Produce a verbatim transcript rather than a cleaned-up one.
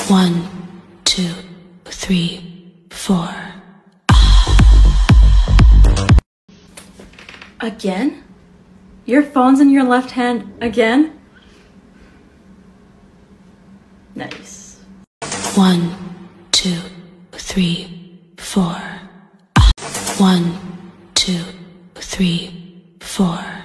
One, two, three, four. Again? Your phone's in your left hand again? Nice. One, two, three, four. One, two, three, four.